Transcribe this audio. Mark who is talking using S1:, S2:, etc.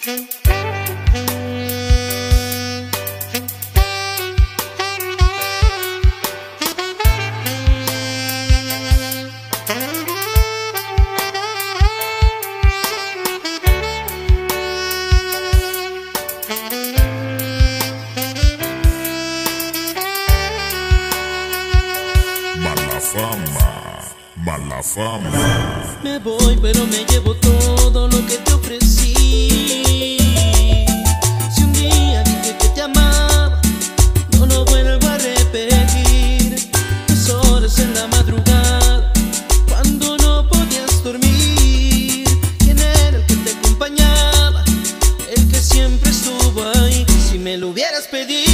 S1: Mala fama.
S2: Me voy, pero me llevo todo lo que te ofrecí. Si un día dije que te amaba, no lo vuelvo a repetir. 2 horas en la madrugada, cuando no podías dormir. ¿Quién era el que te acompañaba? El que siempre estuvo ahí. Si me lo hubieras pedido,